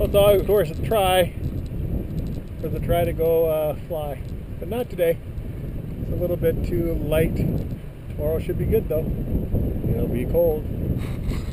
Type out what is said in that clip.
it's always, of course, a try. For the try to go fly. But not today. It's a little bit too light. Tomorrow should be good though. It'll be cold.